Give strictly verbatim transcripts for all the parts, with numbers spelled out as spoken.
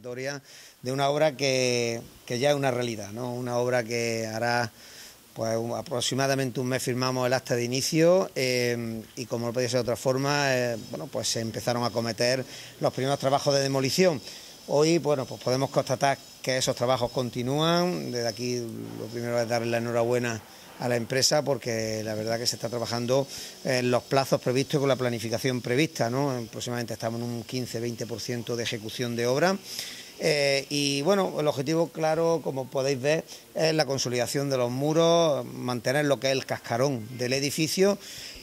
convocatoria de una obra que, que ya es una realidad, ¿no? Una obra que hará pues un, aproximadamente un mes firmamos el acta de inicio eh, y como no podía ser de otra forma, eh, bueno, pues se empezaron a cometer los primeros trabajos de demolición. Hoy, bueno, pues podemos constatar que esos trabajos continúan. Desde aquí lo primero es darle la enhorabuena a la empresa porque la verdad que se está trabajando en los plazos previstos con la planificación prevista, ¿no? Aproximadamente estamos en un quince a veinte por ciento de ejecución de obra. Eh, y bueno, el objetivo claro, como podéis ver, es la consolidación de los muros, mantener lo que es el cascarón del edificio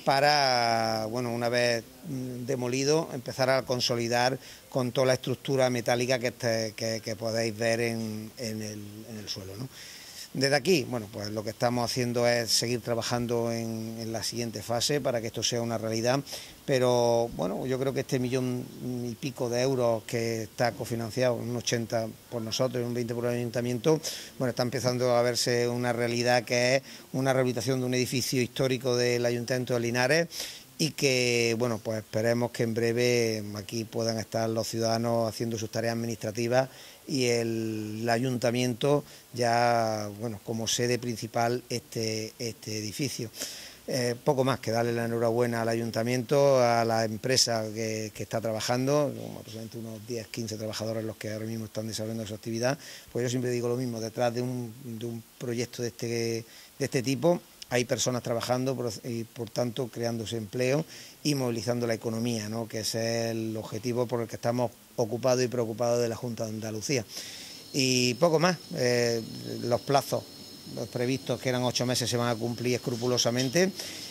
para, bueno, una vez demolido, empezar a consolidar con toda la estructura metálica que, este, que, que podéis ver en, en, el, en el suelo, ¿no? Desde aquí, bueno, pues lo que estamos haciendo es seguir trabajando en, en la siguiente fase para que esto sea una realidad, pero bueno, yo creo que este millón y pico de euros que está cofinanciado, un ochenta por nosotros y un veinte por el ayuntamiento, bueno, está empezando a verse una realidad que es una rehabilitación de un edificio histórico del Ayuntamiento de Linares y que, bueno, pues esperemos que en breve aquí puedan estar los ciudadanos haciendo sus tareas administrativas y el, el ayuntamiento ya, bueno, como sede principal este, este edificio. Eh, poco más que darle la enhorabuena al ayuntamiento, a la empresa que, que está trabajando, aproximadamente unos diez a quince trabajadores los que ahora mismo están desarrollando su actividad. Pues yo siempre digo lo mismo, detrás de un, de un proyecto de este, de este tipo hay personas trabajando y por tanto creándose empleo y movilizando la economía, ¿no? Que ese es el objetivo por el que estamos ocupados y preocupados de la Junta de Andalucía. Y poco más, eh, los plazos los previstos, que eran ocho meses, se van a cumplir escrupulosamente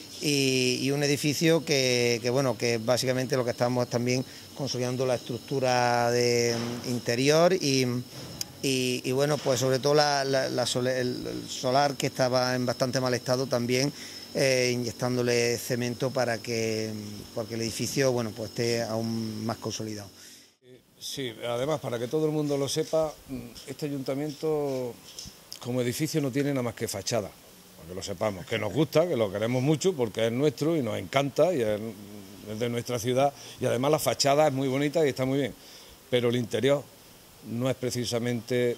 y, y un edificio que, que, bueno, que básicamente lo que estamos también consolidando la estructura de interior y, y, y bueno, pues sobre todo la, la, la sole, el solar que estaba en bastante mal estado también, eh, inyectándole cemento para que porque el edificio, bueno, pues esté aún más consolidado. Sí, además, para que todo el mundo lo sepa, este ayuntamiento como edificio no tiene nada más que fachada, para que lo sepamos, que nos gusta, que lo queremos mucho porque es nuestro y nos encanta y es de nuestra ciudad y además la fachada es muy bonita y está muy bien, pero el interior no es precisamente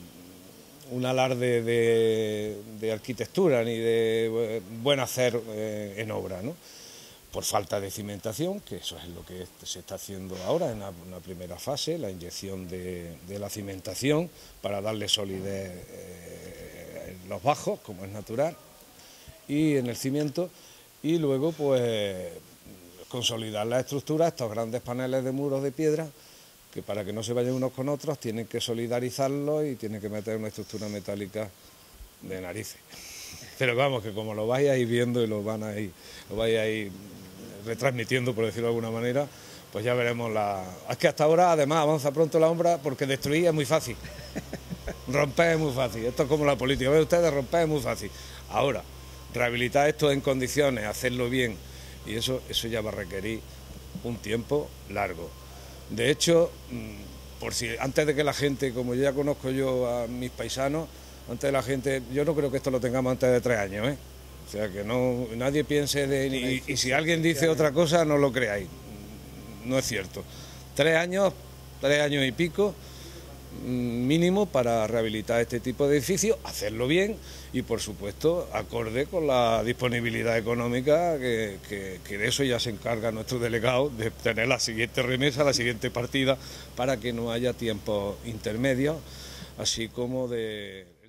un alarde de, de arquitectura ni de buen hacer eh, en obra, ¿no? Por falta de cimentación, que eso es lo que se está haciendo ahora en la, una primera fase, la inyección de, de la cimentación para darle solidez eh, en los bajos, como es natural, y en el cimiento, y luego pues consolidar la estructura, estos grandes paneles de muros de piedra, que para que no se vayan unos con otros tienen que solidarizarlos y tienen que meter una estructura metálica de narices. Pero vamos, que como lo vais a ir viendo y lo van a ir, lo vais a ir retransmitiendo, por decirlo de alguna manera, pues ya veremos la... Es que hasta ahora, además, avanza pronto la obra porque destruir es muy fácil. Romper es muy fácil. Esto es como la política. ¿Ven ustedes? Romper es muy fácil. Ahora, rehabilitar esto en condiciones, hacerlo bien, y eso, eso ya va a requerir un tiempo largo. De hecho, por si antes de que la gente, como ya conozco yo a mis paisanos, antes de la gente, yo no creo que esto lo tengamos antes de tres años, ¿eh? O sea, que no nadie piense de... Y, y si alguien dice otra cosa, no lo creáis. No es cierto. Tres años, tres años y pico, mínimo para rehabilitar este tipo de edificios, hacerlo bien y, por supuesto, acorde con la disponibilidad económica, que, que, que de eso ya se encarga nuestro delegado, de tener la siguiente remesa, la siguiente partida, para que no haya tiempos intermedios, así como de...